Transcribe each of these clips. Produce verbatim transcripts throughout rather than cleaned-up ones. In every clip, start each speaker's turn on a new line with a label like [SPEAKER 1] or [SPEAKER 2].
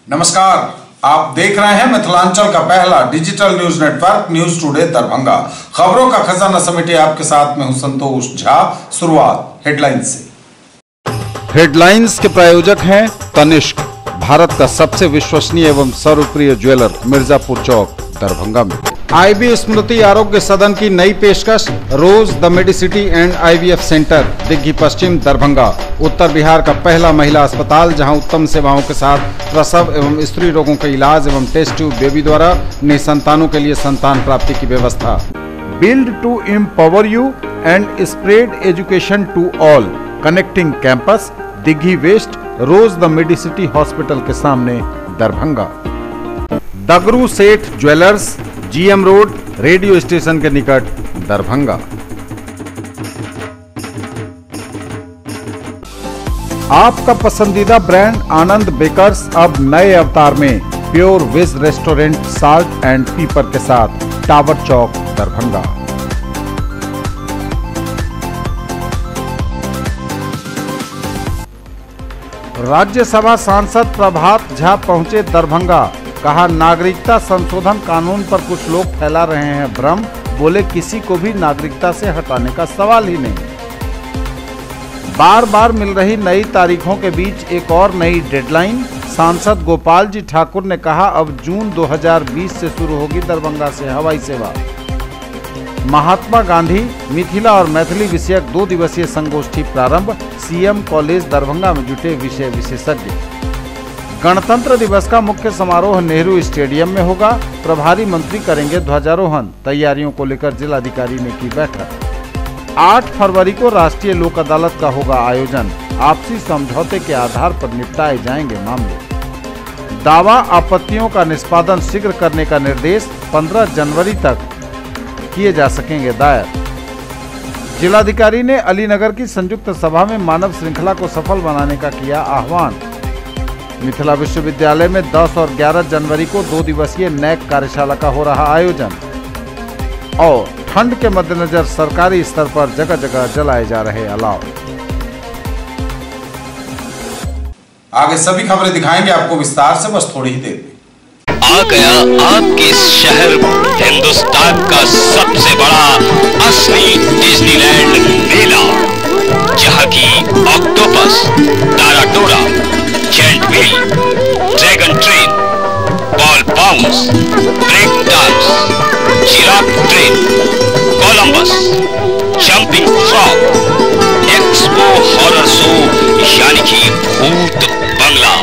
[SPEAKER 1] नमस्कार, आप देख रहे हैं मिथिलांचल का पहला digital news network news today Darbhanga. खबरों का खजाना समेटे आपके साथ में हूं संतोष झा। शुरुआत हेडलाइंस से।
[SPEAKER 2] हेडलाइंस के प्रायोजक हैं तनिष्क, भारत का सबसे विश्वसनीय एवं सर्वप्रिय ज्वेलर, मिर्जापुर चौक, दरभंगा में। आईबी स्मृति आरोग्य सदन की नई पेशकश, rose the medicity and IVF centre, Digghi Paschim, Darbhanga. उत्तर बिहार का पहला महिला अस्पताल जहां उत्तम सेवाओं के साथ प्रसव एवं स्त्री रोगों के इलाज एवं टेस्ट ट्यूब बेबी द्वारा निसंतानों के लिए संतान प्राप्ति की व्यवस्था। Build to empower you and spread education to all, connecting campus, Digghi west, rose the medicity hospital के सामने, Darbhanga. Dagru Seth jewellers, GM road, radio station के निकट, दरभंगा। आपका पसंदीदा ब्रांड आनंद बेकर्स अब नए अवतार में, pure veg restaurant, salt and pepper के साथ, टावर चौक, दरभंगा। राज्यसभा सांसद प्रभात झा पहुंचे दरभंगा। कहा, नागरिकता संशोधन कानून पर कुछ लोग फैला रहे हैं भ्रम। बोले, किसी को भी नागरिकता से हटाने का सवाल ही नहीं। बार बार मिल रही नई तारीखों के बीच एक और नई डेडलाइन। सांसद गोपाल जी ठाकुर ने कहा, अब जून दो हज़ार बीस से शुरू होगी दरभंगा से हवाई सेवा। महात्मा गांधी मिथिला और मैथिली विषयक दो दिवसीय संगोष्ठी प्रारंभ। सीएम कॉलेज दरभंगा में जुटे विषय विशेषज्ञ। गणतंत्र दिवस का मुख्य समारोह नेहरू स्टेडियम में होगा। प्रभारी मंत्री करेंगे ध्वजारोहण। तैयारियों को लेकर जिलाधिकारी ने की बैठक। आठ फरवरी को राष्ट्रीय लोक अदालत का होगा आयोजन। आपसी समझौते के आधार पर निपटाए जाएंगे मामले। दावा आपत्तियों का निष्पादन शीघ्र करने का निर्देश। पंद्रह जनवरी तक किए जा सकेंगे दायर। जिलाधिकारी ने अलीनगर की संयुक्त सभा में मानव श्रृंखला को सफल बनाने का किया आह्वान। मिथिला विश्वविद्यालय में दस और ग्यारह जनवरी को दो दिवसीय नैक कार्यशाला का हो रहा आयोजन। और ठंड के मद्देनजर सरकारी स्तर पर जगह जगह जलाए जा रहे अलाव।
[SPEAKER 1] आगे सभी खबरें दिखाएंगे आपको विस्तार से, बस थोड़ी ही देर में।
[SPEAKER 3] आ गया आपके शहर हिंदुस्तान का सबसे बड़ा असली डिज्नीलैंड मेला, जहां की ऑक्टोपस, ताराटोरा, giant wheel, dragon train, ball bounce, break dance, giraffe train, Columbus, jumping frog, expo horror show यानी कि भूत बंगला।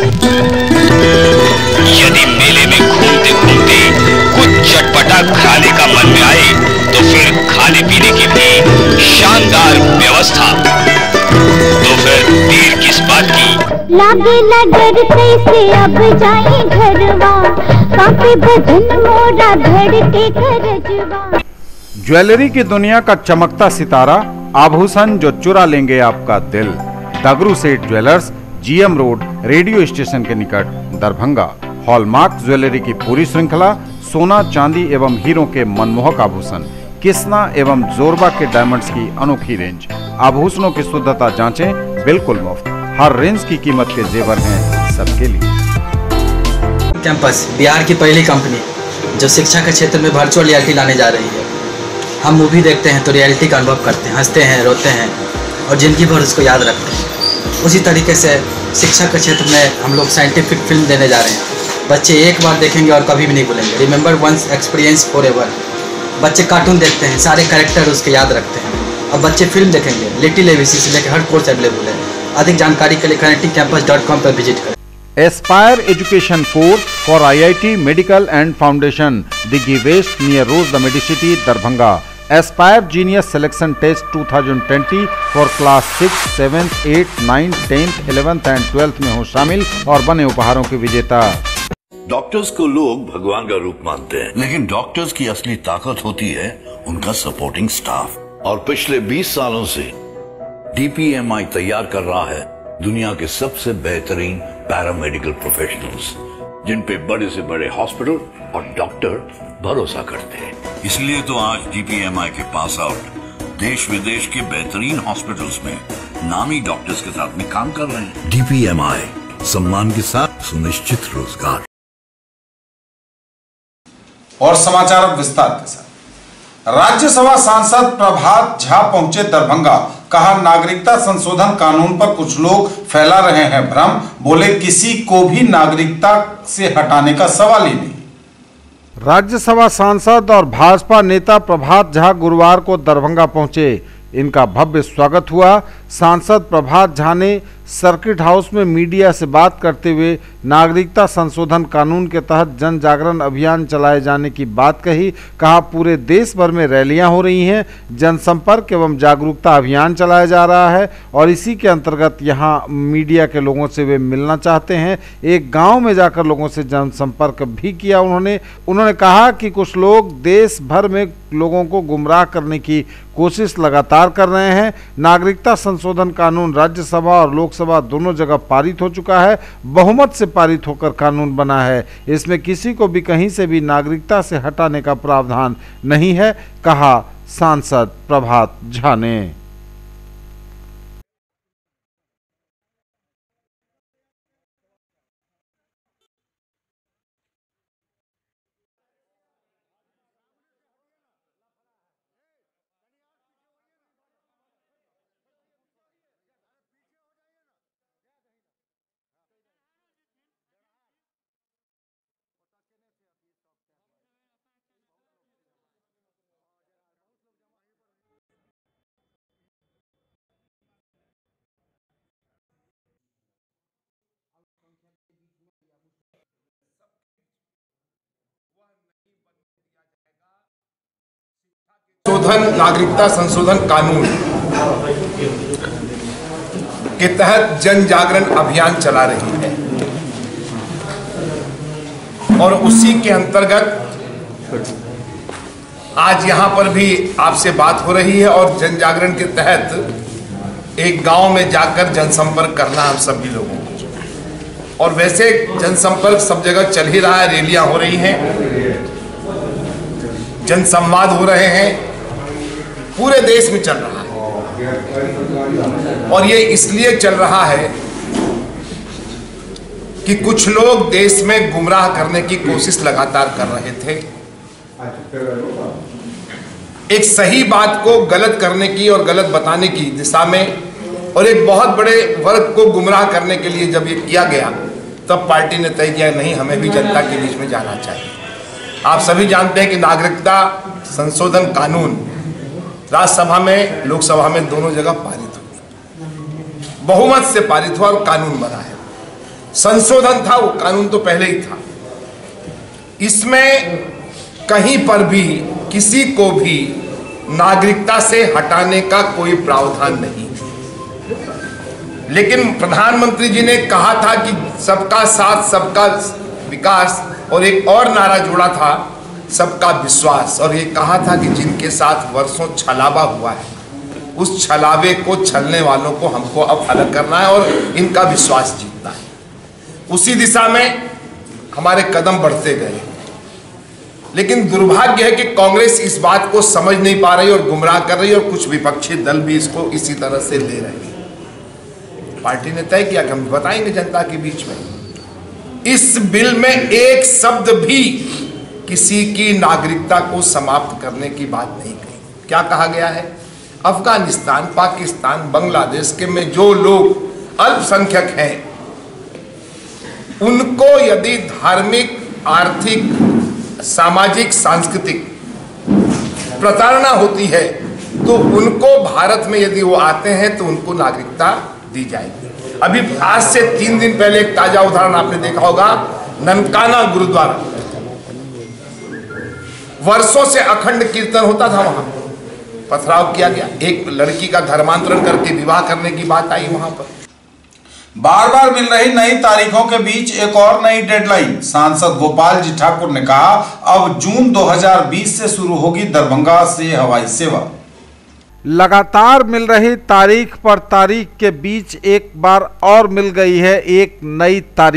[SPEAKER 3] यदि मेले में घूमते घूमते कुछ चटपटा खाने का मन में आए तो फिर खाने पीने की भी शानदार व्यवस्था। तो फिर देर किस बात की?
[SPEAKER 4] लागे लगड़ कैसे अब जाए घरवा, काफी बदन मोरा धड़के करजवा।
[SPEAKER 2] ज्वेलरी की दुनिया का चमकता सितारा, आभूषण जो चुरा लेंगे आपका दिल। Dagru Seth jewellers, GM road, radio station के निकट, दरभंगा। हॉलमार्क ज्वेलरी की पूरी श्रृंखला, सोना, चांदी एवं हीरो के मनमोहक आभूषण, किस्ना एवं जोरबा के डायमंड्स की अनोखी रेंज। आभूषणों की शुद्धता जांचें, बिल्कुल मुफ्त। हर रेंज की कीमत के जेवर हैं सबके लिए।
[SPEAKER 5] कैंपस बिहार की पहली कंपनी जो शिक्षा के क्षेत्र में वर्चुअल रियलिटी लाने जा रही है। हम मूवी देखते हैं तो रियलिटी का अनुभव करते हैं, हंसते हैं, रोते हैं और जिंदगी भर उसको याद रखते हैं। उसी तरीके से शिक्षा के क्षेत्र में हम लोग साइंटिफिक फिल्म देने जा रहे हैं। बच्चे एक बार देखेंगे और कभी भी नहीं भूलेंगे। Remember once, experience forever. बच्चे कार्टून देखते हैं, सारे कैरेक्टर उसके याद रखते हैं। अब बच्चे फिल्म देखेंगे, लिटिल एबीसी से लेकर हर कोर्स अवेलेबल है। अधिक जानकारी के लिए कनेक्टिंग कैंपस डॉट कॉम पर विजिट करें।
[SPEAKER 2] Aspire education course for IIT medical and foundation, Digghi west, near rose the medicity, Darbhanga. Aspire genius selection test दो हज़ार बीस for class six, seventh, eight, nine, tenth, eleventh and twelfth में हो शामिल और बने उपहारों के विजेता।
[SPEAKER 6] डॉक्टर्स को लोग भगवान का रूप मानते हैं, लेकिन डॉक्टर्स की असली ताकत होती है उनका सपोर्टिंग स्टाफ। और पिछले बीस सालों से डीपीएमआई तैयार कर रहा है दुनिया के सबसे बेहतरीन पैरामेडिकल प्रोफेशनल्स, जिन पे बड़े से बड़े हॉस्पिटल और डॉक्टर भरोसा करते हैं। इसलिए तो आज डीपीएमआई के पास आउट देश विदेश के बेहतरीन हॉस्पिटल्स में नामी डॉक्टर्स के साथ में काम कर रहे हैं। डीपीएमआई सम्मान के साथ सुनिश्चित रोजगार।
[SPEAKER 1] और समाचार अब विस्तार के साथ। राज्यसभा सांसद प्रभात झा पहुंचे दरभंगा, कहा नागरिकता संशोधन कानून पर कुछ लोग फैला रहे हैं भ्रम, बोले किसी को भी नागरिकता से हटाने का सवाल ही नहीं।
[SPEAKER 2] राज्यसभा सांसद और भाजपा नेता प्रभात झा गुरुवार को दरभंगा पहुंचे। इनका भव्य स्वागत हुआ। सांसद प्रभात झा ने सर्किट हाउस में मीडिया से बात करते हुए नागरिकता संशोधन कानून के तहत जन जागरण अभियान चलाए जाने की बात कही। कहा पूरे देश भर में रैलियां हो रही हैं, जनसंपर्क एवं जागरूकता अभियान चलाया जा रहा है और इसी के अंतर्गत यहां मीडिया के लोगों से वे मिलना चाहते हैं। एक गांव में जाकर लोगों से जनसंपर्क भी किया उन्होंने उन्होंने कहा कि कुछ लोग देश भर में लोगों को गुमराह करने की कोशिश लगातार कर रहे हैं। नागरिकता संशोधन कानून राज्यसभा और लोकसभा दोनों जगह पारित हो चुका है, बहुमत से पारित होकर कानून बना है। इसमें किसी को भी कहीं से भी नागरिकता से हटाने का प्रावधान नहीं है, कहा सांसद प्रभात झा ने।
[SPEAKER 7] संशोधन नागरिकता संशोधन कानून के तहत जन जागरण अभियान चला रही है और उसी के अंतर्गत आज यहां पर भी आपसे बात हो रही है और जन जागरण के तहत एक गांव में जाकर जनसंपर्क करना हम सभी लोगों को। और वैसे जनसंपर्क सब जगह चल ही रहा है, रैलियां हो रही हैं, जनसंवाद हो रहे हैं, पूरे देश में चल रहा है। और ये इसलिए चल रहा है कि कुछ लोग देश में गुमराह करने की कोशिश लगातार कर रहे थे। एक सही बात को गलत करने की और गलत बताने की दिशा में और एक बहुत बड़े वर्ग को गुमराह करने के लिए जब ये किया गया, तब पार्टी ने तय किया नहीं, हमें भी जनता के बीच में जाना चाहिए। आप सभी जानते हैं कि नागरिकता संशोधन कानून राज्यसभा में लोकसभा में दोनों जगह पारित हुआ, बहुमत से पारित हुआ और कानून बना है। संशोधन था, वो कानून तो पहले ही था। इसमें कहीं पर भी किसी को भी नागरिकता से हटाने का कोई प्रावधान नहीं। लेकिन प्रधानमंत्री जी ने कहा था कि सबका साथ सबका विकास, और एक और नारा जोड़ा था सबका विश्वास, और ये कहा था कि जिनके साथ वर्षों छलावा हुआ है उस छलावे को, छलने वालों को हमको अब अलग करना है और इनका विश्वास जीतना है। उसी दिशा में हमारे कदम बढ़ते गए। लेकिन दुर्भाग्य है कि कांग्रेस इस बात को समझ नहीं पा रही और गुमराह कर रही है और कुछ विपक्षी दल भी इसको इसी तरह से ले रहे हैं। पार्टी ने तय किया कि हम बताएंगे जनता के बीच में, इस बिल में एक शब्द भी किसी की नागरिकता को समाप्त करने की बात नहीं कही। क्या कहा गया है? अफगानिस्तान, पाकिस्तान, बांग्लादेश के में जो लोग अल्पसंख्यक हैं उनको यदि धार्मिक, आर्थिक, सामाजिक, सांस्कृतिक प्रताड़ना होती है तो उनको भारत में यदि वो आते हैं तो उनको नागरिकता दी जाएगी। अभी आज से तीन दिन पहले एक ताजा उदाहरण आपने देखा होगा, ननकाना गुरुद्वारा, वर्षों से अखंड कीर्तन होता था, वहां पथराव किया गया, एक लड़की का धर्मांतरण करके विवाह करने की बात आई वहां पर।
[SPEAKER 1] बार बार मिल रही नई तारीखों के बीच एक और नई डेडलाइन। सांसद गोपाल जी ठाकुर ने कहा अब जून दो हज़ार बीस से शुरू होगी दरभंगा से हवाई सेवा।
[SPEAKER 2] लगातार मिल रही तारीख पर तारीख के बीच एक बार और मिल गई है एक नई तारीख।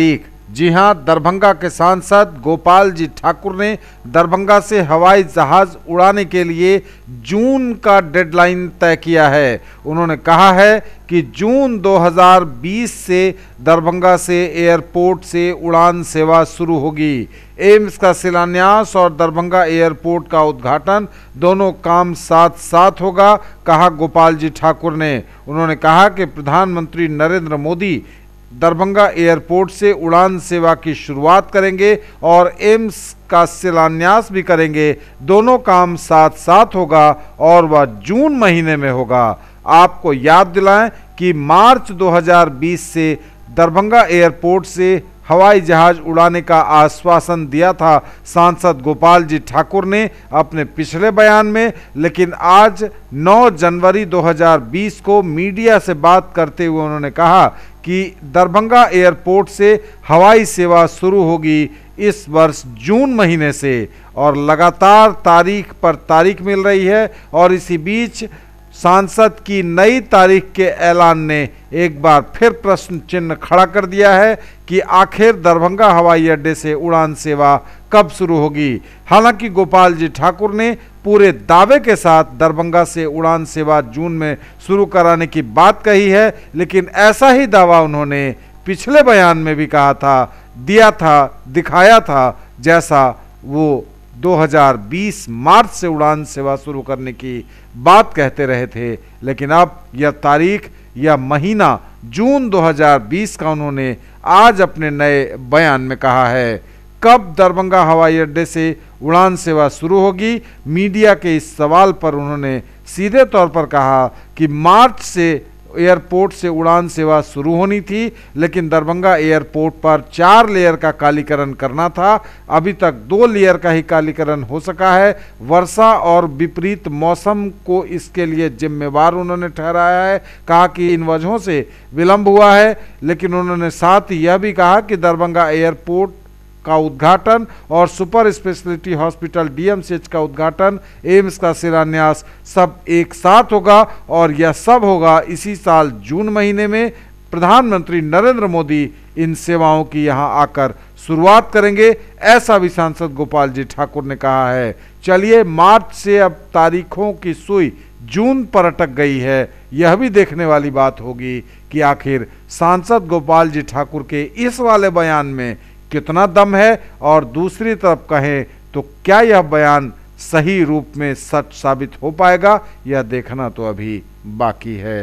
[SPEAKER 2] जी हां, दरभंगा के सांसद गोपाल जी ठाकुर ने दरभंगा से हवाई जहाज उड़ाने के लिए जून का डेडलाइन तय किया है। उन्होंने कहा है कि जून दो हज़ार बीस से दरभंगा से एयरपोर्ट से उड़ान सेवा शुरू होगी। एम्स का शिलान्यास और दरभंगा एयरपोर्ट का उद्घाटन दोनों काम साथ साथ होगा, कहा गोपाल जी ठाकुर ने। उन्होंने कहा कि प्रधानमंत्री नरेंद्र मोदी दरभंगा एयरपोर्ट से उड़ान सेवा की शुरुआत करेंगे और एम्स का शिलान्यास भी करेंगे। दोनों काम साथ साथ होगा और वह जून महीने में होगा। आपको याद दिलाएं कि मार्च दो हज़ार बीस से दरभंगा एयरपोर्ट से हवाई जहाज उड़ाने का आश्वासन दिया था सांसद गोपाल जी ठाकुर ने अपने पिछले बयान में, लेकिन आज नौ जनवरी दो हज़ार बीस को मीडिया से बात करते हुए उन्होंने कहा कि दरभंगा एयरपोर्ट से हवाई सेवा शुरू होगी इस वर्ष जून महीने से, और लगातार तारीख पर तारीख मिल रही है। और इसी बीच सांसद की नई तारीख के ऐलान ने एक बार फिर प्रश्न चिन्ह खड़ा कर दिया है कि आखिर दरभंगा हवाई अड्डे से उड़ान सेवा कब शुरू होगी। हालांकि गोपाल जी ठाकुर ने पूरे दावे के साथ दरभंगा से उड़ान सेवा जून में शुरू कराने की बात कही है, लेकिन ऐसा ही दावा उन्होंने पिछले बयान में भी कहा था, दिया था, दिखाया था, जैसा वो दो हज़ार बीस मार्च से उड़ान सेवा शुरू करने की बात कहते रहे थे। लेकिन अब यह तारीख या महीना जून दो हज़ार बीस का उन्होंने आज अपने नए बयान में कहा है। कब दरभंगा हवाई अड्डे से उड़ान सेवा शुरू होगी, मीडिया के इस सवाल पर उन्होंने सीधे तौर पर कहा कि मार्च से एयरपोर्ट से उड़ान सेवा शुरू होनी थी, लेकिन दरभंगा एयरपोर्ट पर चार लेयर का कालीकरण करना था। अभी तक दो लेयर का ही कालीकरण हो सका है। वर्षा और विपरीत मौसम को इसके लिए जिम्मेवार उन्होंने ठहराया है, कहा कि इन वजहों से विलंब हुआ है। लेकिन उन्होंने साथ ही यह भी कहा कि दरभंगा एयरपोर्ट का उद्घाटन और सुपर स्पेशलिटी हॉस्पिटल डीएमसीएच का उद्घाटन, एम्स का शिलान्यास सब एक साथ होगा और यह सब होगा इसी साल जून महीने में। प्रधानमंत्री नरेंद्र मोदी इन सेवाओं की यहां आकर शुरुआत करेंगे, ऐसा भी सांसद गोपाल जी ठाकुर ने कहा है। चलिए, मार्च से अब तारीखों की सुई जून पर अटक गई है। यह भी देखने वाली बात होगी कि आखिर सांसद गोपाल जी ठाकुर के इस वाले बयान में कितना दम है, और दूसरी तरफ कहें तो क्या यह बयान सही रूप में सच साबित हो पाएगा, यह देखना तो अभी बाकी है।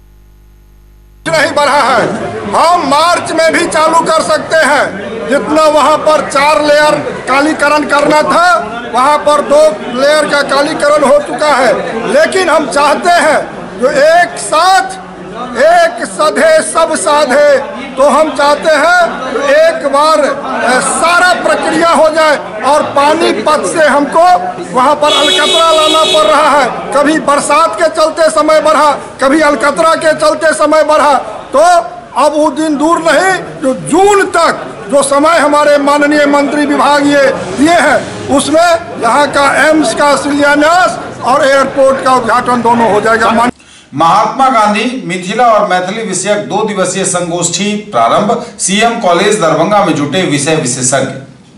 [SPEAKER 8] नहीं बढ़ा है, हम मार्च में भी चालू कर सकते हैं। जितना वहां पर चार लेयर कालीकरण करना था, वहां पर दो लेयर का कालीकरण हो चुका है। लेकिन हम चाहते हैं जो एक साथ एक सधे सब साधे, तो हम चाहते हैं एक बार सारा प्रक्रिया हो जाए। और पानीपत से हमको वहां पर अलकतरा लाना पड़ रहा है, कभी बरसात के चलते समय बढ़ा, कभी अलकतरा के चलते समय बढ़ा। तो अब वो दिन दूर नहीं जो जून तक जो समय हमारे माननीय मंत्री विभाग ये दिए हैं, उसमें यहाँ का एम्स का शिलान्यास और एयरपोर्ट का उद्घाटन दोनों हो जाएगा।
[SPEAKER 1] महात्मा गांधी मिथिला और मैथिली विषयक दो दिवसीय संगोष्ठी प्रारंभ, सीएम कॉलेज दरभंगा में जुटे विषय विशेषज्ञ।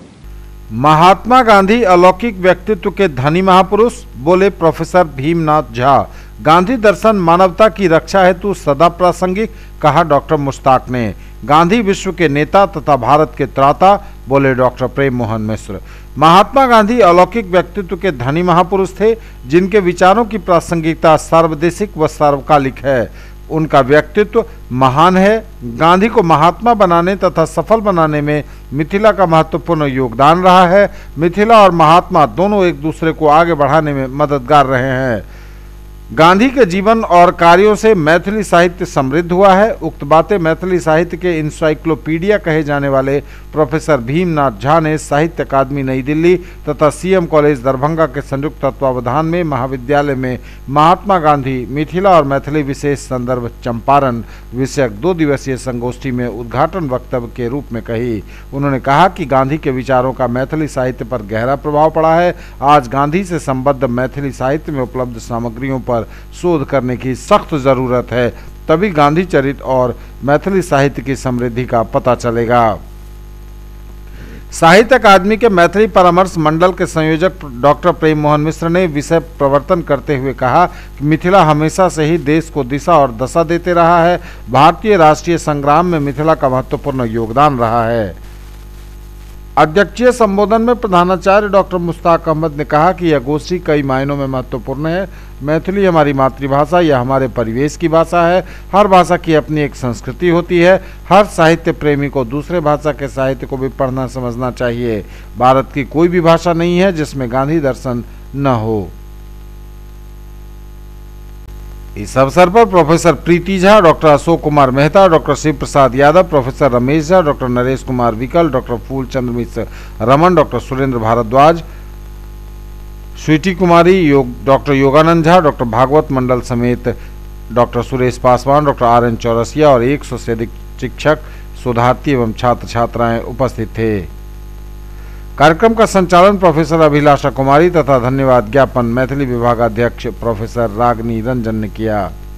[SPEAKER 2] महात्मा गांधी अलौकिक व्यक्तित्व के धनी महापुरुष, बोले प्रोफेसर भीमनाथ झा। गांधी दर्शन मानवता की रक्षा हेतु सदा प्रासंगिक, कहा डॉक्टर मुश्ताक ने। गांधी विश्व के नेता तथा भारत के त्राता, बोले डॉक्टर प्रेम मोहन मिश्र। महात्मा गांधी अलौकिक व्यक्तित्व के धनी महापुरुष थे, जिनके विचारों की प्रासंगिकता सर्वदेशिक व सार्वकालिक है। उनका व्यक्तित्व महान है। गांधी को महात्मा बनाने तथा सफल बनाने में मिथिला का महत्वपूर्ण योगदान रहा है। मिथिला और महात्मा दोनों एक दूसरे को आगे बढ़ाने में मददगार रहे हैं। गांधी के जीवन और कार्यों से मैथिली साहित्य समृद्ध हुआ है। उक्त बातें मैथिली साहित्य के इंसाइक्लोपीडिया कहे जाने वाले प्रोफेसर भीमनाथ झा ने साहित्य अकादमी नई दिल्ली तथा सीएम कॉलेज दरभंगा के संयुक्त तत्वावधान में महाविद्यालय में महात्मा गांधी मिथिला और मैथिली विशेष संदर्भ चंपारण विषयक दो दिवसीय संगोष्ठी में उद्घाटन वक्तव्य के रूप में कही। उन्होंने कहा कि गांधी के विचारों का मैथिली साहित्य पर गहरा प्रभाव पड़ा है। आज गांधी से संबद्ध मैथिली साहित्य में उपलब्ध सामग्रियों पर शोध करने की सख्त जरूरत है, तभी गांधी चरित्र और मैथिली साहित्य की समृद्धि का पता चलेगा। साहित्य अकादमी के मैथिली परामर्श मंडल के संयोजक डॉक्टर प्रेम मोहन मिश्र ने विषय प्रवर्तन करते हुए कहा कि मिथिला हमेशा से ही देश को दिशा और दशा देते रहा है। भारतीय राष्ट्रीय संग्राम में मिथिला का महत्वपूर्ण योगदान रहा है। अध्यक्षीय संबोधन में प्रधानाचार्य डॉक्टर मुश्ताक अहमद ने कहा कि यह गोष्ठी कई मायनों में महत्वपूर्ण है। मैथिली हमारी मातृभाषा या हमारे परिवेश की भाषा है। हर भाषा की अपनी एक संस्कृति होती है। हर साहित्य प्रेमी को दूसरे भाषा के साहित्य को भी पढ़ना समझना चाहिए। भारत की कोई भी भाषा नहीं है जिसमें गांधी दर्शन न हो। इस अवसर पर professor Preeti Jha, doctor Ashok Kumar Mehta, doctor Shiv Prasad Yadav, professor Ramesh Jha, doctor Naresh Kumar Vikal, doctor Phoolchand Mishra Raman, doctor Surendra Bhardwaj, Sweety Kumari, योग डॉक्टर योगानंद झा, डॉक्टर भागवत मंडल समेत doctor Suresh Paswan, doctor R N Chaurasia और एक सौ से अधिक शिक्षक, शोधार्थी एवं छात्र छात्राएं उपस्थित थे। कार्यक्रम का संचालन प्रोफेसर अभिलाषा कुमारी तथा धन्यवाद ज्ञापन मैथिली विभागाध्यक्ष प्रोफेसर रागनी रंजन ने किया।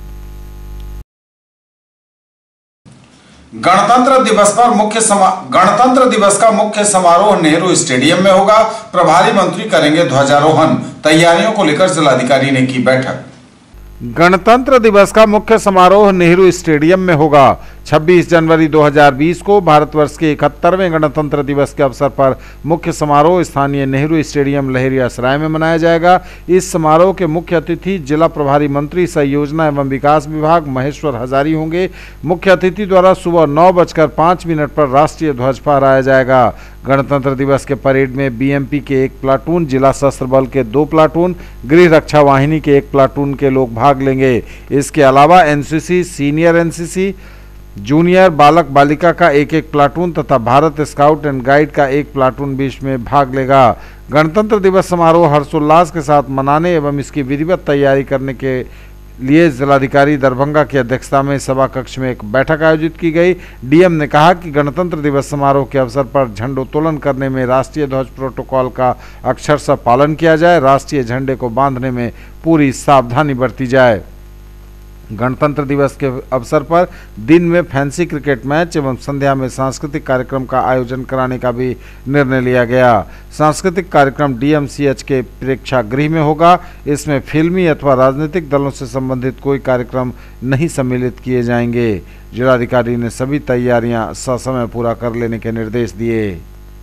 [SPEAKER 1] गणतंत्र दिवस पर मुख्य समा गणतंत्र दिवस का मुख्य समारोह नेहरू स्टेडियम में होगा। प्रभारी मंत्री करेंगे ध्वजारोहण। तैयारियों को लेकर जिलाधिकारी ने की बैठक।
[SPEAKER 2] गणतंत्र दिवस का मुख्य समारोह नेहरू स्टेडियम में होगा। छब्बीस जनवरी दो हज़ार बीस को भारतवर्ष के इकहत्तरवें गणतंत्र दिवस के अवसर पर मुख्य समारोह स्थानीय नेहरू स्टेडियम लहेरियासराय में मनाया जाएगा। इस समारोह के मुख्य अतिथि जिला प्रभारी मंत्री सह योजना एवं विकास विभाग महेश्वर हजारी होंगे। मुख्य अतिथि द्वारा सुबह नौ बजकर पाँच मिनट पर राष्ट्रीय ध्वज फहराया जाएगा। गणतंत्र दिवस के परेड में बीएमपी के एक प्लाटून, जिला सशस्त्र बल के दो प्लाटून, गृह रक्षा वाहिनी के एक प्लाटून के लोग भाग लेंगे। इसके अलावा एनसीसी, सीनियर एनसीसी, जूनियर बालक बालिका का एक एक प्लाटून तथा भारत स्काउट एंड गाइड का एक प्लाटून भी इसमें भाग लेगा। गणतंत्र दिवस समारोह हर्षोल्लास के साथ मनाने एवं इसकी विधिवत तैयारी करने के लिए जिलाधिकारी दरभंगा की अध्यक्षता में सभा कक्ष में एक बैठक आयोजित की गई। डीएम ने कहा कि गणतंत्र दिवस समारोह के अवसर पर झंडोत्तोलन करने में राष्ट्रीय ध्वज प्रोटोकॉल का अक्षरशः पालन किया जाए। राष्ट्रीय झंडे को बांधने में पूरी सावधानी बरती जाए। गणतंत्र दिवस के अवसर पर दिन में फैंसी क्रिकेट मैच एवं संध्या में सांस्कृतिक कार्यक्रम का आयोजन कराने का भी निर्णय लिया गया। सांस्कृतिक कार्यक्रम डीएमसीएच के प्रेक्षागृह में होगा। इसमें फिल्मी अथवा राजनीतिक दलों से संबंधित कोई कार्यक्रम नहीं सम्मिलित किए जाएंगे। जिलाधिकारी ने सभी तैयारियां ससमय पूरा कर लेने के निर्देश दिए।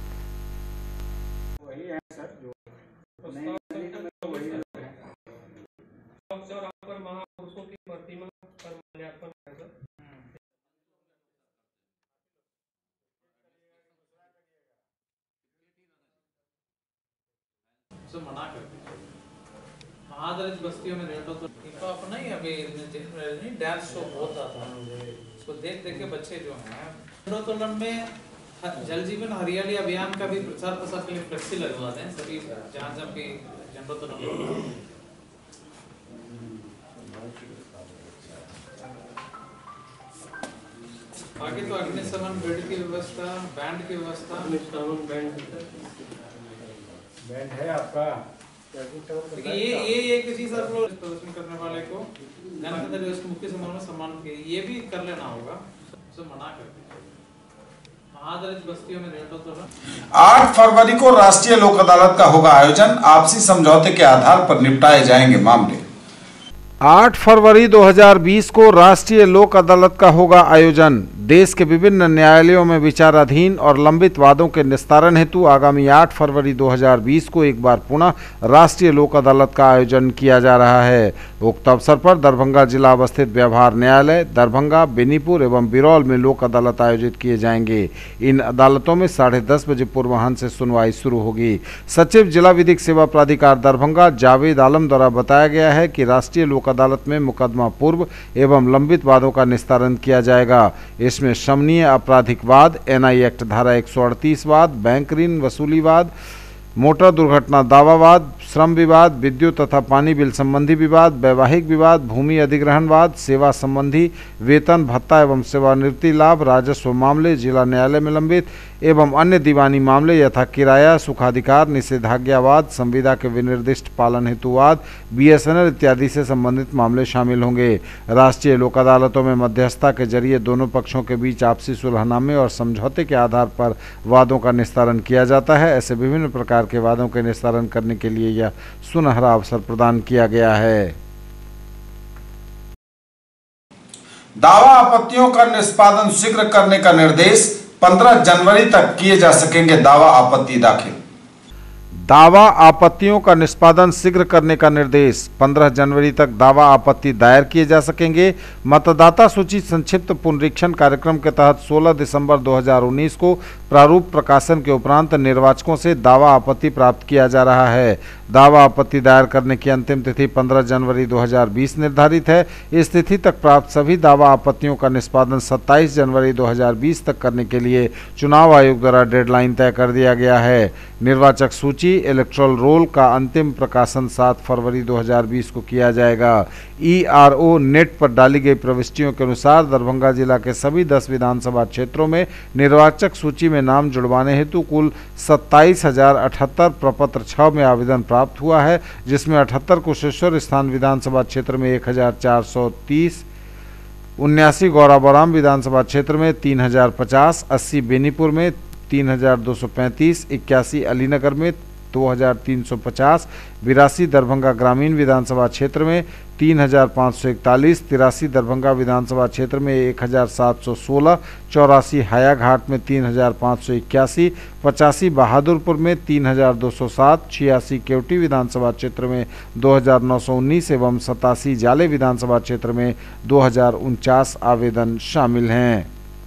[SPEAKER 9] मना करते आदर्श बस्तियों में रेटो तो इनको अपना ही अभी डांस शो होता था। उसको देख देख के बच्चे जो हैं झंडोत्तोलन में जल जीवन हरियाली अभियान का भी प्रचार प्रसार के लिए फ्लेक्सी लगवाते हैं सभी जहाँ जहाँ भी झंडोत्तोलन। आगे तो अग्निशमन बेड की व्यवस्था, बैंड की व्यवस्था, बैंड बैंड है आपका। ये ये ये किसी से प्रदर्शन करने वाले को गणतंत्र दिवस के मुख्य समारोह में सम्मान के ये भी कर लेना होगा। उसे मना करते आदर्श बस्तियों में रेटो तो
[SPEAKER 1] आठ फरवरी को राष्ट्रीय लोक अदालत का होगा आयोजन। आपसी समझौते के आधार पर निपटाए जाएंगे मामले।
[SPEAKER 2] आठ फरवरी दो हज़ार बीस को राष्ट्रीय लोक अदालत का होगा आयोजन। देश के विभिन्न न्यायालयों में विचाराधीन और लंबित वादों के निस्तारण हेतु आगामी आठ फरवरी दो हज़ार बीस को एक बार पुनः राष्ट्रीय लोक अदालत का आयोजन किया जा रहा है। उक्त अवसर पर दरभंगा जिला अवस्थित व्यवहार न्यायालय, दरभंगा, बेनीपुर एवं बिरौल में लोक अदालत आयोजित किए जाएंगे। इन अदालतों में साढ़े दस बजे पूर्वाह्न से सुनवाई शुरू होगी। सचिव जिला विधिक सेवा प्राधिकार दरभंगा जावेद आलम द्वारा बताया गया है कि राष्ट्रीय लोक अदालत में मुकदमा पूर्व एवं लंबित वादों का निस्तारण किया जाएगा। इसमें शमनीय आपराधिक वाद, एनआई एक्ट धारा एक सौ अड़तीस वाद, बैंक ऋण वसूली वाद, मोटर दुर्घटना दावावाद, श्रम विवाद, विद्युत तथा पानी बिल संबंधी विवाद, वैवाहिक विवाद, भूमि अधिग्रहणवाद, सेवा संबंधी, वेतन भत्ता एवं सेवानिवृत्ति लाभ, राजस्व मामले जिला न्यायालय में लंबित एवं अन्य दीवानी मामले यथा किराया, सुखाधिकार, निषेधाज्ञावाद, संविदा के विनिर्दिष्ट पालन हेतुवाद, बीएसएनएल इत्यादि से संबंधित मामले शामिल होंगे। राष्ट्रीय लोक अदालतों में मध्यस्थता के जरिए दोनों पक्षों के बीच आपसी सुलहनामे और समझौते के आधार पर वादों का निस्तारण किया जाता है। ऐसे विभिन्न प्रकार के वादों के निस्तारण करने के लिए यह सुनहरा अवसर प्रदान किया गया है।
[SPEAKER 1] दावा आपत्तियों का निष्पादन शीघ्र करने का निर्देश, पंद्रह जनवरी तक किए जा सकेंगे दावा आपत्ति दाखिल।
[SPEAKER 2] दावा आपत्तियों का निष्पादन शीघ्र करने का निर्देश, पंद्रह जनवरी तक दावा आपत्ति दायर किए जा सकेंगे। मतदाता सूची संक्षिप्त पुनरीक्षण कार्यक्रम के तहत सोलह दिसंबर दो हज़ार उन्नीस को प्रारूप प्रकाशन के उपरांत निर्वाचकों से दावा आपत्ति प्राप्त किया जा रहा है। दावा आपत्ति दायर करने की अंतिम तिथि पंद्रह जनवरी दो हज़ार बीस निर्धारित है। इस तिथि तक प्राप्त सभी दावा आपत्तियों का निष्पादन सत्ताईस जनवरी दो हज़ार बीस तक करने के लिए चुनाव आयोग द्वारा डेडलाइन तय कर दिया गया है। निर्वाचक सूची इलेक्ट्रल रोल का अंतिम प्रकाशन सात फरवरी दो हज़ार बीस को किया जाएगा। ई आर ओ नेट पर डाली गई प्रविष्टियों के अनुसार दरभंगा जिला के सभी दस विधानसभा क्षेत्रों में निर्वाचक सूची में नाम जुड़वाने हेतु कुल सत्ताईस हजार अठहत्तर प्रपत्र छः में आवेदन प्राप्त हुआ है, जिसमें अठहत्तर कुशेश्वर स्थान विधानसभा क्षेत्र में एक हजार चार सौ तीस, उन्यासी गौराबौराम विधानसभा क्षेत्र में तीन हजार पचास, अस्सी बेनीपुर में तीन हजार दो सौ पैंतीस, इक्यासी अलीनगर में दो हज़ार तीन सौ पचास, बिरासी दरभंगा ग्रामीण विधानसभा क्षेत्र में तीन हज़ार पाँच सौ इकतालीस, तिरासी दरभंगा विधानसभा क्षेत्र में एक हज़ार सात सौ सोलह, चौरासी हायाघाट में तीन हज़ार पाँच सौ इक्यासी, पचासी बहादुरपुर में तीन हज़ार दो सौ सात, छियासी केवटी विधानसभा क्षेत्र में दो हज़ार नौ सौ उन्नीस एवं सतासी जाले विधानसभा क्षेत्र में दो हज़ार उनचास आवेदन शामिल हैं।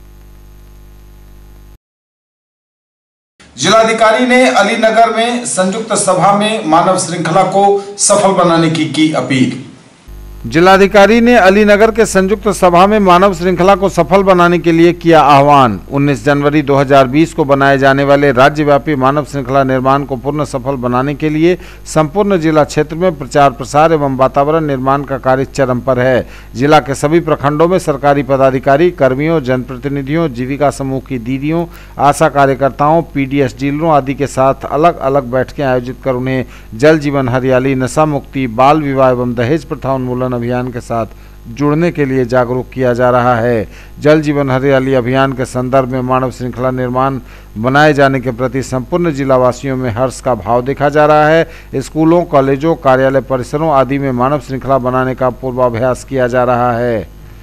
[SPEAKER 1] जिलाधिकारी ने अलीनगर में संयुक्त सभा में मानव श्रृंखला को सफल बनाने की की अपील।
[SPEAKER 2] जिलाधिकारी ने अलीनगर के संयुक्त सभा में मानव श्रृंखला को सफल बनाने के लिए किया आह्वान। उन्नीस जनवरी दो हज़ार बीस को बनाए जाने वाले राज्यव्यापी मानव श्रृंखला निर्माण को पूर्ण सफल बनाने के लिए संपूर्ण जिला क्षेत्र में प्रचार प्रसार एवं वातावरण निर्माण का कार्य चरम पर है। जिला के सभी प्रखंडों में सरकारी पदाधिकारी, कर्मियों, जनप्रतिनिधियों, जीविका समूह की दीदियों, आशा कार्यकर्ताओं, पीडीएस डीलरों आदि के साथ अलग अलग बैठकें आयोजित कर उन्हें जल जीवन हरियाली, नशा मुक्ति, बाल विवाह एवं दहेज प्रथा उन्मूलन अभियान के साथ जुड़ने के लिए जागरूक किया जा रहा है। जल जीवन हरियाली अभियान के संदर्भ में मानव श्रृंखला निर्माण बनाए जाने के प्रति संपूर्ण जिलावासियों में हर्ष का भाव देखा जा रहा है। स्कूलों, कॉलेजों, कार्यालय परिसरों आदि में मानव श्रृंखला बनाने का पूर्वाभ्यास किया जा रहा है।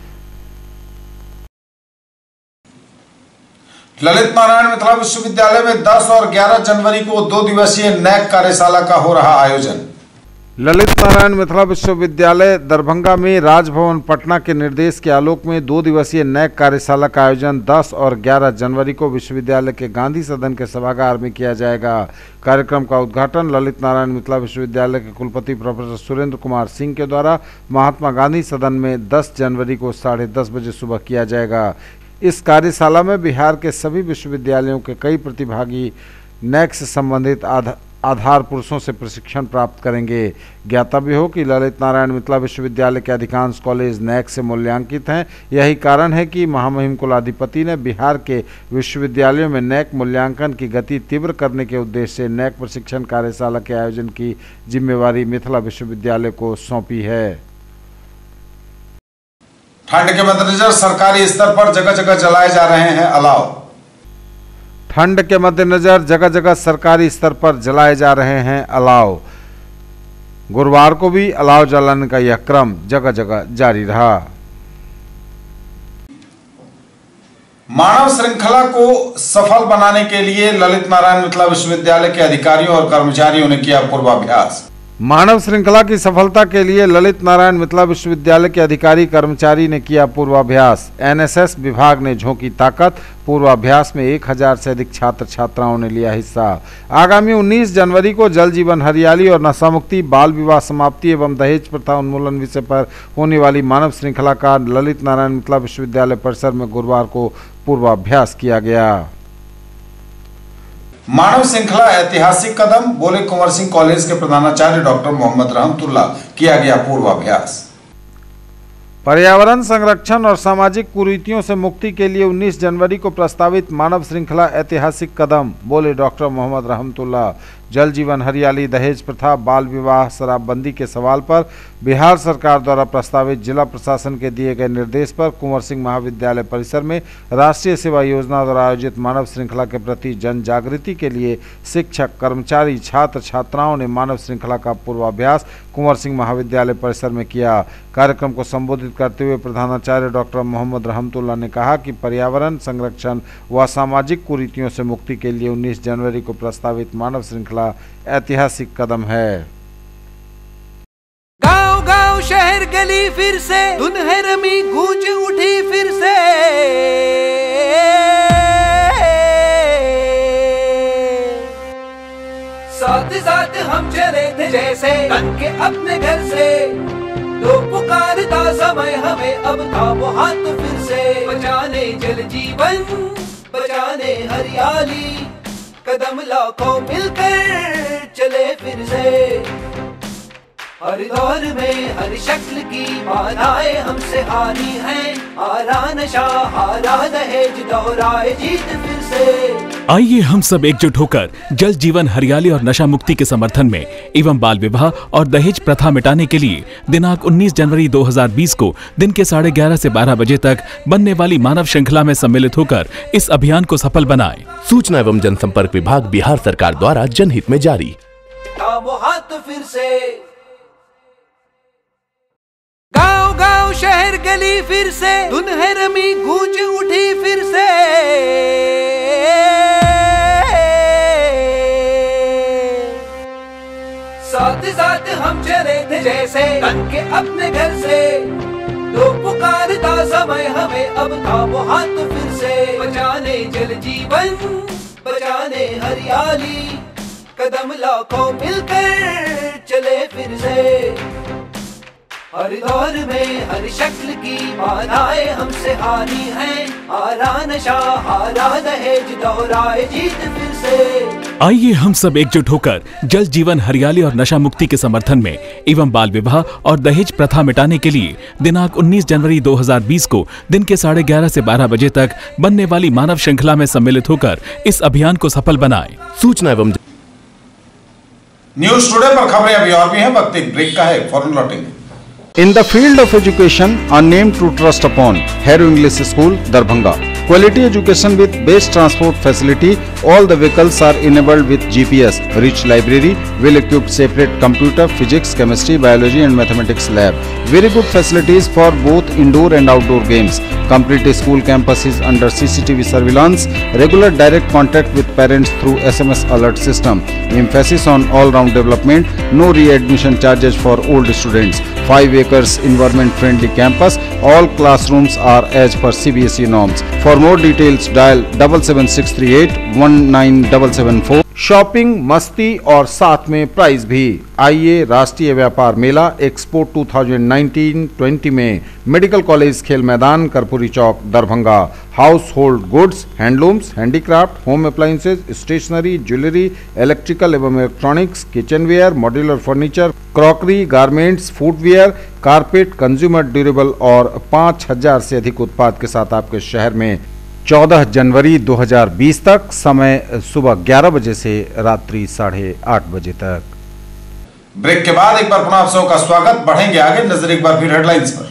[SPEAKER 1] ललित नारायण मिथिला विश्वविद्यालय में दस और ग्यारह जनवरी को दो दिवसीय नैक कार्यशाला का हो रहा आयोजन।
[SPEAKER 2] ललित नारायण मिथिला विश्वविद्यालय दरभंगा में राजभवन पटना के निर्देश के आलोक में दो दिवसीय नैक कार्यशाला का आयोजन दस और ग्यारह जनवरी को विश्वविद्यालय के गांधी सदन के सभागार में किया जाएगा। कार्यक्रम का उद्घाटन ललित नारायण मिथिला विश्वविद्यालय के कुलपति प्रोफेसर सुरेंद्र कुमार सिंह के द्वारा महात्मा गांधी सदन में दस जनवरी को साढ़े दस बजे सुबह किया जाएगा। इस कार्यशाला में बिहार के सभी विश्वविद्यालयों के कई प्रतिभागी नैक से संबंधित आधार आधार पुरुषों से प्रशिक्षण प्राप्त करेंगे। ज्ञातव्य हो कि ललित नारायण मिथिला विश्वविद्यालय के अधिकांश कॉलेज नैक से मूल्यांकित हैं। यही कारण है कि महामहिम कुलाधिपति ने बिहार के विश्वविद्यालयों में नैक मूल्यांकन की गति तीव्र करने के उद्देश्य से नैक प्रशिक्षण कार्यशाला के आयोजन की जिम्मेवारी मिथिला विश्वविद्यालय को सौंपी है।
[SPEAKER 1] ठंड के मद्देनजर सरकारी स्तर पर जगह जगह जलाए जा रहे हैं अलाव।
[SPEAKER 2] ठंड के मद्देनजर जगह जगह सरकारी स्तर पर जलाए जा रहे हैं अलाव। गुरुवार को भी अलाव जलाने का यह क्रम जगह जगह जारी रहा।
[SPEAKER 1] मानव श्रृंखला को सफल बनाने के लिए ललित नारायण मिथिला विश्वविद्यालय के अधिकारियों और कर्मचारियों ने किया पूर्वाभ्यास।
[SPEAKER 2] मानव श्रृंखला की सफलता के लिए ललित नारायण मिथिला विश्वविद्यालय के अधिकारी कर्मचारी ने किया पूर्वाभ्यास। एनएसएस विभाग ने झोंकी ताकत। पूर्वाभ्यास में एक हजार से अधिक छात्र छात्राओं ने लिया हिस्सा। आगामी उन्नीस जनवरी को जल जीवन हरियाली और नशा मुक्ति, बाल विवाह समाप्ति एवं दहेज प्रथा उन्मूलन विषय पर होने वाली मानव श्रृंखला का ललित नारायण मिथिला विश्वविद्यालय परिसर में गुरुवार को पूर्वाभ्यास किया गया।
[SPEAKER 1] मानव श्रृंखला ऐतिहासिक कदम, बोले कुंवर सिंह कॉलेज के प्रधानाचार्य डॉक्टर मोहम्मद रहमतुल्लाह। किया गया पूर्वाभ्यास।
[SPEAKER 2] पर्यावरण संरक्षण और सामाजिक कुरीतियों से मुक्ति के लिए उन्नीस जनवरी को प्रस्तावित मानव श्रृंखला ऐतिहासिक कदम, बोले डॉक्टर मोहम्मद रहमतुल्लाह। जल जीवन हरियाली, दहेज प्रथा, बाल विवाह, शराबबंदी के सवाल पर बिहार सरकार द्वारा प्रस्तावित जिला प्रशासन के दिए गए निर्देश पर कुंवर सिंह महाविद्यालय परिसर में राष्ट्रीय सेवा योजना द्वारा आयोजित मानव श्रृंखला के प्रति जन जागृति के लिए शिक्षक, कर्मचारी, छात्र छात्राओं ने मानव श्रृंखला का पूर्वाभ्यास कुंवर सिंह महाविद्यालय परिसर में किया। कार्यक्रम को संबोधित करते हुए प्रधानाचार्य डॉक्टर मोहम्मद रहमतुल्लाह ने कहा कि पर्यावरण संरक्षण व सामाजिक कुरीतियों से मुक्ति के लिए उन्नीस जनवरी को प्रस्तावित मानव श्रृंखला ऐतिहासिक कदम है।
[SPEAKER 10] गांव गांव शहर गली फिर से दुल्हन रमी गूंज उठी फिर से, साथ साथ हम चले थे जैसे तन के अपने घर से, तो पुकारता समय हमें अब था वो हाथ फिर से, बचाने जल जीवन बचाने हरियाली, कदम लाखों मिलकर चले फिर से। हर दौर में हर शक्ल की बाधाएं हमसे हारी हैं, हारा नशा हारा दहेज दोहराए जीत फिर से।
[SPEAKER 11] आइए हम सब एकजुट होकर जल जीवन हरियाली और नशा मुक्ति के समर्थन में एवं बाल विवाह और दहेज प्रथा मिटाने के लिए दिनांक उन्नीस जनवरी दो हज़ार बीस को दिन के साढ़े ग्यारह से बारह बजे तक बनने वाली मानव श्रृंखला में सम्मिलित होकर इस अभियान को सफल बनाएं।
[SPEAKER 12] सूचना एवं जनसंपर्क विभाग बिहार सरकार द्वारा जनहित में जारी।
[SPEAKER 10] हाथ फिर से गांव गांव शहर गली फिर से दुल्हन रमी गूंज उठी फिर से, साथ साथ हम चले थे जैसे तन के अपने घर से, तो पुकारता समय हमें अब था वो हाथ फिर से, बचाने जल जीवन बचाने हरियाली, कदम लाखों मिलकर चले फिर से। हर दौर में हर शक्ल की बाधाएं हमसे हारी हैं, हारा नशा हारा दहेज दोहराए जीत फिर से।
[SPEAKER 11] आइए हम सब एकजुट होकर जल जीवन हरियाली और नशा मुक्ति के समर्थन में एवं बाल विवाह और दहेज प्रथा मिटाने के लिए दिनांक उन्नीस जनवरी दो हज़ार बीस को दिन के साढ़े ग्यारह से बारह बजे तक बनने वाली मानव श्रृंखला में सम्मिलित होकर इस अभियान को सफल बनाएं।
[SPEAKER 12] सूचना एवं
[SPEAKER 1] न्यूज टुडे पर खबरें अभी और भी हैं, वक्त एक ब्रेक का है, फौरन लौटेंगे।
[SPEAKER 2] In the field of education, a name to trust upon, Hero English School, Darbhanga. Quality education with best transport facility. All the vehicles are enabled with G P S. Rich library, well-equipped separate computer, physics, chemistry, biology and mathematics lab. Very good facilities for both indoor and outdoor games. Complete school campus is under C C T V surveillance. Regular direct contact with parents through S M S alert system. Emphasis on all-round development. No re-admission charges for old students. Five acres environment-friendly campus. All classrooms are as per C B S E norms. For more details, dial seven seven six three eight one nine seven seven four. Shopping, मस्ती और साथ में price भी। आइए राष्ट्रीय व्यापार मेला expo दो हज़ार उन्नीस बीस में मेडिकल कॉलेज खेल मैदान, Karpoori Chowk, Darbhanga. Household goods, handlooms, handicraft, home appliances, stationery, jewellery, electrical एवं electronics, kitchenware, modular furniture, crockery, garments, footwear, carpet, consumer durable और पाँच हजार से अधिक उत्पाद के साथ आपके शहर में चौदह जनवरी दो हज़ार बीस तक। समय सुबह ग्यारह बजे से रात्रि साढ़े आठ बजे तक।
[SPEAKER 1] ब्रेक के बाद एक बार पुनः आप सबका स्वागत। बढ़ेंगे आगे, नजर एक बार फिर हेडलाइंस पर।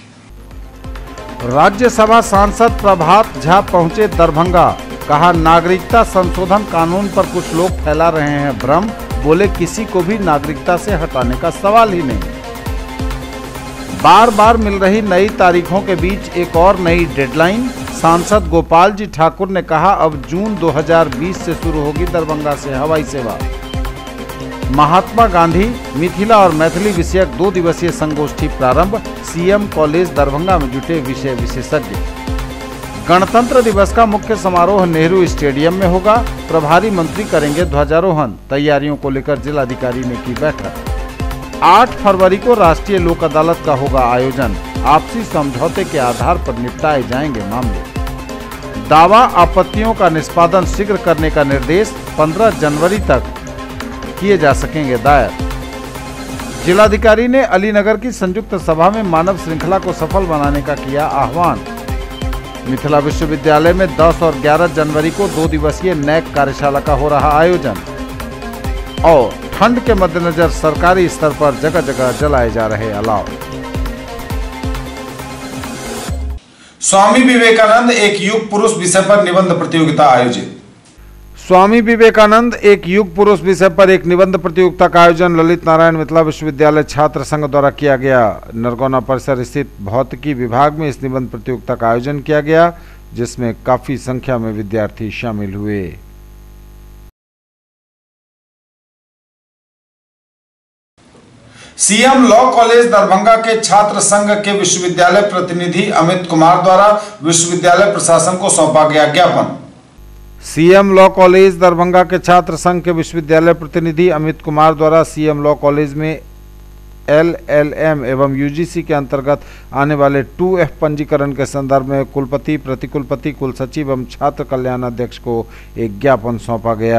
[SPEAKER 2] राज्यसभा सांसद प्रभात झा पहुंचे दरभंगा, कहा नागरिकता संशोधन कानून पर कुछ लोग फैला रहे हैं भ्रम, बोले किसी को भी नागरिकता से हटाने का सवाल ही नहीं। बार बार मिल रही नई तारीखों के बीच एक और नई डेडलाइन। सांसद गोपाल जी ठाकुर ने कहा अब जून दो हज़ार बीस से शुरू होगी दरभंगा से हवाई सेवा। महात्मा गांधी, मिथिला और मैथिली विषयक दो दिवसीय संगोष्ठी प्रारंभ। सीएम कॉलेज दरभंगा में जुटे विषय विशेषज्ञ। गणतंत्र दिवस का मुख्य समारोह नेहरू स्टेडियम में होगा, प्रभारी मंत्री करेंगे ध्वजारोहण। तैयारियों को लेकर जिलाधिकारी ने की बैठक। आठ फरवरी को राष्ट्रीय लोक अदालत का होगा आयोजन, आपसी समझौते के आधार पर निपटाए जाएंगे मामले। दावा आपत्तियों का निष्पादन शीघ्र करने का निर्देश, पंद्रह जनवरी तक किए जा सकेंगे दायर। जिलाधिकारी ने अलीनगर की संयुक्त सभा में मानव श्रृंखला को सफल बनाने का किया आह्वान। मिथिला विश्वविद्यालय में दस और ग्यारह जनवरी को दो दिवसीय नैक कार्यशाला का हो रहा आयोजन। और ठंड के मद्देनजर सरकारी स्तर पर जगह जगह जलाए जा रहे अलाव।
[SPEAKER 1] स्वामी विवेकानंद एक युग पुरुष विषय पर निबंध प्रतियोगिता आयोजित।
[SPEAKER 2] स्वामी विवेकानंद एक युग पुरुष विषय पर एक निबंध प्रतियोगिता का आयोजन ललित नारायण मिथिला विश्वविद्यालय छात्र संघ द्वारा किया गया। नरगौना परिसर स्थित भौतिकी विभाग में इस निबंध प्रतियोगिता का आयोजन किया गया, जिसमें काफी संख्या में विद्यार्थी शामिल हुए।
[SPEAKER 1] सीएम लॉ कॉलेज दरभंगा के छात्र संघ के विश्वविद्यालय प्रतिनिधि अमित कुमार द्वारा विश्वविद्यालय प्रशासन को सौंपा गया ज्ञापन।
[SPEAKER 2] सीएम लॉ कॉलेज दरभंगा के छात्र संघ के विश्वविद्यालय प्रतिनिधि अमित कुमार द्वारा सीएम लॉ कॉलेज में एल एल एम एवं यूजीसी के अंतर्गत आने वाले टू एफ पंजीकरण के संदर्भ में कुलपति, प्रतिकुलपति, कुलसचिव एवं छात्र कल्याण अध्यक्ष को एक ज्ञापन सौंपा गया।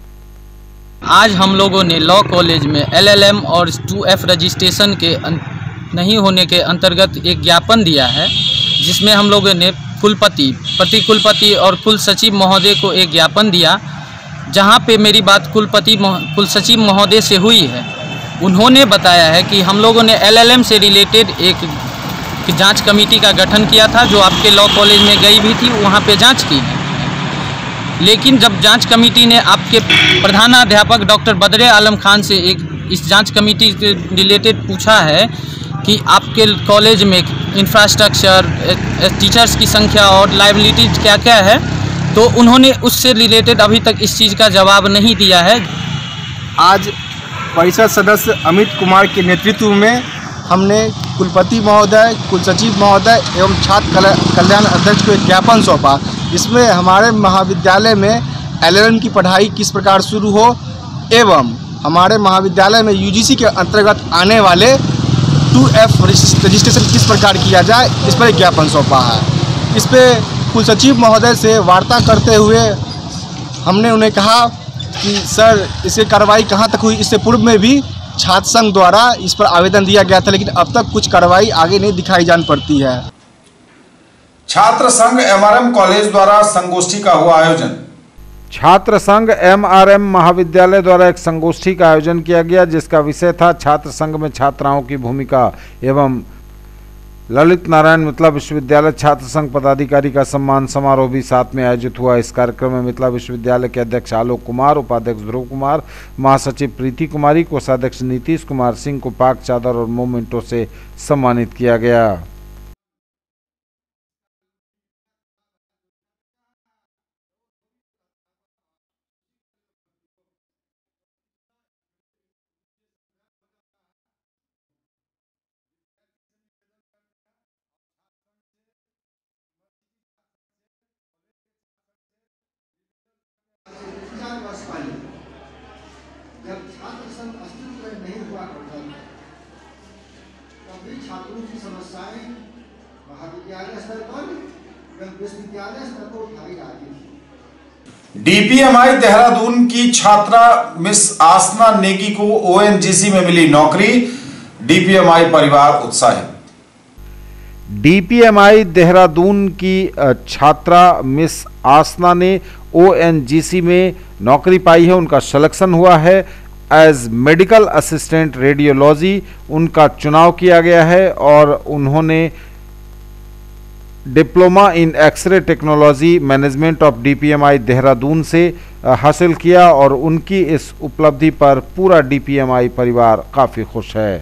[SPEAKER 13] आज हम लोगों ने लॉ कॉलेज में एल एल एम और टू एफ रजिस्ट्रेशन के नहीं होने के अंतर्गत एक ज्ञापन दिया है, जिसमें हम लोगों ने कुलपति, प्रतिकुलपति और कुल सचिव महोदय को एक ज्ञापन दिया, जहां पे मेरी बात कुलपति कुल सचिव महोदय से हुई है। उन्होंने बताया है कि हम लोगों ने एल एल एम से रिलेटेड एक जांच कमेटी का गठन किया था, जो आपके लॉ कॉलेज में गई भी थी, वहां पे जांच की है। लेकिन जब जांच कमेटी ने आपके प्रधानाध्यापक डॉक्टर बदरे आलम खान से एक इस जांच कमेटी से रिलेटेड पूछा है कि आपके कॉलेज में इंफ्रास्ट्रक्चर, टीचर्स की संख्या और लायबिलिटीज क्या क्या है, तो उन्होंने उससे रिलेटेड अभी तक इस चीज़ का जवाब नहीं दिया है।
[SPEAKER 14] आज परिषद सदस्य अमित कुमार के नेतृत्व में हमने कुलपति महोदय, कुलसचिव महोदय एवं छात्र कल्याण अध्यक्ष को एक ज्ञापन सौंपा, जिसमें हमारे महाविद्यालय में एल एल एम की पढ़ाई किस प्रकार शुरू हो एवं हमारे महाविद्यालय में यू जी सी के अंतर्गत आने वाले टू एफ रजिस्ट्रेशन किस प्रकार किया जाए, इस पर एक ज्ञापन सौंपा है। इस पर कुलसचिव महोदय से वार्ता करते हुए हमने उन्हें कहा कि सर, इसकी कार्रवाई कहाँ तक हुई। इससे पूर्व में भी छात्र संघ द्वारा इस पर आवेदन दिया गया था, लेकिन अब तक कुछ कार्रवाई आगे नहीं दिखाई जान पड़ती है।
[SPEAKER 1] छात्र संघ एम आर एम कॉलेज द्वारा संगोष्ठी का हुआ आयोजन।
[SPEAKER 2] छात्र संघ एम आर एम महाविद्यालय द्वारा एक संगोष्ठी का आयोजन किया गया, जिसका विषय था छात्र संघ में छात्राओं की भूमिका एवं ललित नारायण मिथिला विश्वविद्यालय छात्र संघ पदाधिकारी का सम्मान समारोह भी साथ में आयोजित हुआ। इस कार्यक्रम में मिथिला विश्वविद्यालय के अध्यक्ष आलोक कुमार, उपाध्यक्ष ध्रुव कुमार, महासचिव प्रीति कुमारी, कोषाध्यक्ष नीतीश कुमार सिंह को पाक चादर और मोमेंटो से सम्मानित किया गया।
[SPEAKER 15] जब छात्र संघ अस्तित्व में नहीं हुआ करता था, तभी छात्रों की समस्याएं महाविद्यालय स्तर पर या विश्वविद्यालय स्तर पर उठाई जाती थी।
[SPEAKER 1] D P M I Dehradun की छात्रा मिस आसना नेगी को ओ एन जी सी में मिली नौकरी। डी पी एम आई परिवार उत्साहित।
[SPEAKER 2] D P M I Dehradun की छात्रा मिस आसना ने ओ एन जी सी में नौकरी पाई है। उनका सिलेक्शन हुआ है एज मेडिकल असिस्टेंट रेडियोलॉजी। उनका चुनाव किया गया है और उन्होंने diploma in x-ray technology management of D P M I Dehradun से हासिल किया और उनकी इस उपलब्धि पर पूरा डी पी एम आई परिवार काफी खुश है।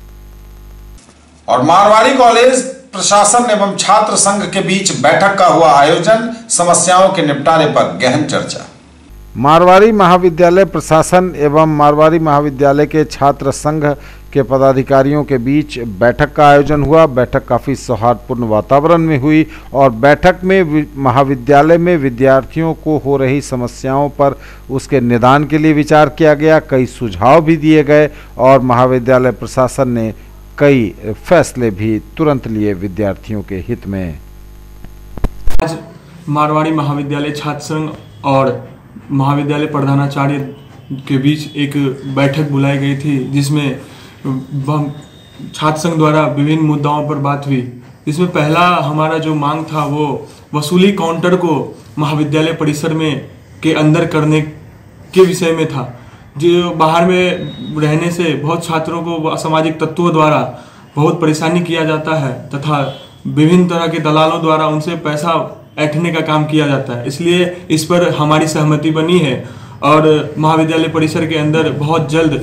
[SPEAKER 1] और मारवाड़ी कॉलेज प्रशासन एवं छात्र संघ के बीच बैठक का हुआ आयोजन। समस्याओं के निपटारे पर गहन चर्चा।
[SPEAKER 2] मारवाड़ी महाविद्यालय प्रशासन एवं मारवाड़ी महाविद्यालय के छात्र संघ के पदाधिकारियों के बीच बैठक का आयोजन हुआ। बैठक काफ़ी सौहार्दपूर्ण वातावरण में हुई और बैठक में महाविद्यालय में विद्यार्थियों को हो रही समस्याओं पर उसके निदान के लिए विचार किया गया। कई सुझाव भी दिए गए और महाविद्यालय प्रशासन ने कई फैसले भी तुरंत लिए विद्यार्थियों के हित में।
[SPEAKER 16] आज मारवाड़ी महाविद्यालय छात्र संघ और महाविद्यालय प्रधानाचार्य के बीच एक बैठक बुलाई गई थी, जिसमें छात्र संघ द्वारा विभिन्न मुद्दाओं पर बात हुई। इसमें पहला हमारा जो मांग था वो वसूली काउंटर को महाविद्यालय परिसर में के अंदर करने के विषय में था। जो बाहर में रहने से बहुत छात्रों को असामाजिक तत्वों द्वारा बहुत परेशानी किया जाता है तथा विभिन्न तरह के दलालों द्वारा उनसे पैसा ऐंठने का काम किया जाता है। इसलिए इस पर हमारी सहमति बनी है और महाविद्यालय परिसर के अंदर बहुत जल्द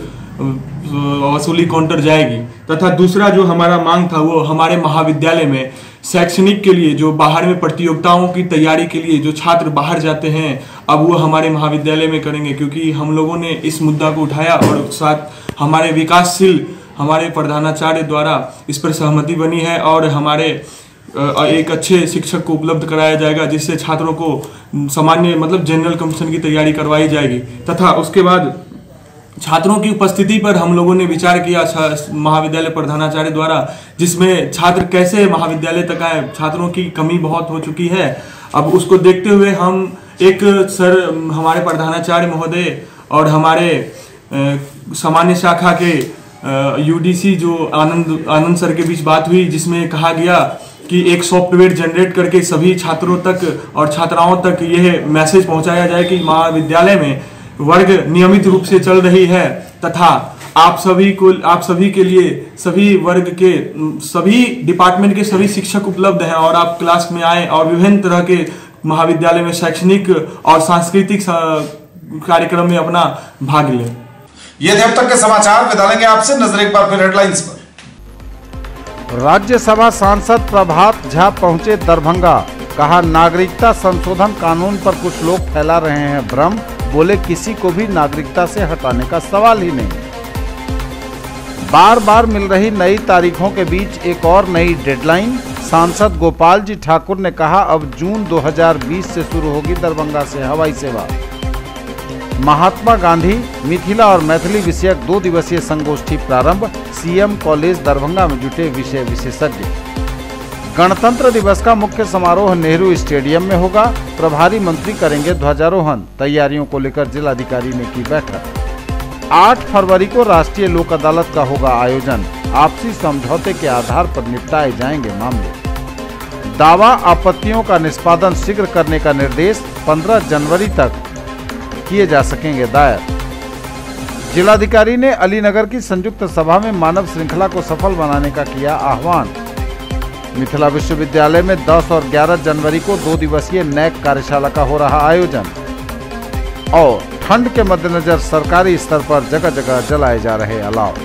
[SPEAKER 16] वसूली काउंटर जाएगी। तथा दूसरा जो हमारा मांग था वो हमारे महाविद्यालय में शैक्षणिक के लिए जो बाहर में प्रतियोगिताओं की तैयारी के लिए जो छात्र बाहर जाते हैं अब वो हमारे महाविद्यालय में करेंगे, क्योंकि हम लोगों ने इस मुद्दा को उठाया और साथ हमारे विकासशील हमारे प्रधानाचार्य द्वारा इस पर सहमति बनी है और हमारे एक अच्छे शिक्षक को उपलब्ध कराया जाएगा जिससे छात्रों को सामान्य मतलब जनरल कंपटीशन की तैयारी करवाई जाएगी। तथा उसके बाद छात्रों की उपस्थिति पर हम लोगों ने विचार किया महाविद्यालय प्रधानाचार्य द्वारा, जिसमें छात्र कैसे महाविद्यालय तक आए। छात्रों की कमी बहुत हो चुकी है। अब उसको देखते हुए हम एक सर हमारे प्रधानाचार्य महोदय और हमारे सामान्य शाखा के यूडीसी जो आनंद आनंद सर के बीच बात हुई, जिसमें कहा गया कि एक सॉफ्टवेयर जनरेट करके सभी छात्रों तक और छात्राओं तक यह मैसेज पहुंचाया जाए कि महाविद्यालय में वर्ग नियमित रूप से चल रही है तथा आप सभी को आप सभी के लिए सभी वर्ग के सभी डिपार्टमेंट के सभी शिक्षक उपलब्ध हैं और आप क्लास में आए और विभिन्न तरह के महाविद्यालय में शैक्षणिक और सांस्कृतिक कार्यक्रम में अपना भाग लें।
[SPEAKER 1] ये थे अब तक के समाचार। विदालेंगे आपसे, नजर एक बार फिर हेडलाइंस पर।
[SPEAKER 2] राज्यसभा सांसद प्रभात झा पहुंचे दरभंगा, कहा नागरिकता संशोधन कानून पर कुछ लोग फैला रहे हैं भ्रम, बोले किसी को भी नागरिकता से हटाने का सवाल ही नहीं। बार बार मिल रही नई तारीखों के बीच एक और नई डेडलाइन, सांसद गोपाल जी ठाकुर ने कहा अब जून दो हज़ार बीस से शुरू होगी दरभंगा से हवाई सेवा। महात्मा गांधी मिथिला और मैथिली विषयक दो दिवसीय संगोष्ठी प्रारंभ, सीएम कॉलेज दरभंगा में जुटे विषय विशेषज्ञ। गणतंत्र दिवस का मुख्य समारोह नेहरू स्टेडियम में होगा, प्रभारी मंत्री करेंगे ध्वजारोहण, तैयारियों को लेकर जिलाधिकारी ने की बैठक। आठ फरवरी को राष्ट्रीय लोक अदालत का होगा आयोजन, आपसी समझौते के आधार पर निपटाए जाएंगे मामले। दावा आपत्तियों का निष्पादन शीघ्र करने का निर्देश, पंद्रह जनवरी तक किए जा सकेंगे दायर। जिलाधिकारी ने अलीनगर की संयुक्त सभा में मानव श्रृंखला को सफल बनाने का किया आह्वान। मिथिला विश्वविद्यालय में दस और ग्यारह जनवरी को दो दिवसीय नैक कार्यशाला का हो रहा आयोजन। और ठंड के मद्देनजर सरकारी स्तर पर जगह जगह जलाए जा रहे अलाव।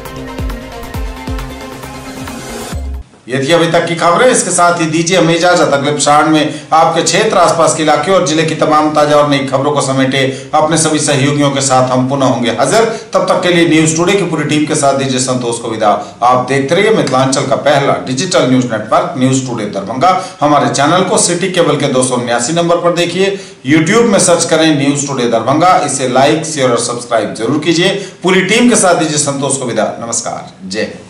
[SPEAKER 1] ये थी अभी तक की खबरें। इसके साथ ही दीजिए हमें इजाजत। अगले प्रसारण में आपके क्षेत्र, आसपास के इलाके और जिले की तमाम ताजा और नई खबरों को समेटे अपने सभी सहयोगियों के साथ हम पुनः होंगे हाजिर। तब तक के लिए न्यूज टुडे की पूरी टीम के साथ दीजिए संतोष को विदा। आप देखते रहिए मिथिलांचल का पहला digital news network news today Darbhanga. हमारे चैनल को सिटी केबल के दो सौ उन्यासी नंबर पर देखिए, यूट्यूब में सर्च करें न्यूज टुडे दरभंगा। इसे लाइक शेयर और सब्सक्राइब जरूर कीजिए। पूरी टीम के साथ दीजिए संतोष को विदा। नमस्कार, जय हिंद।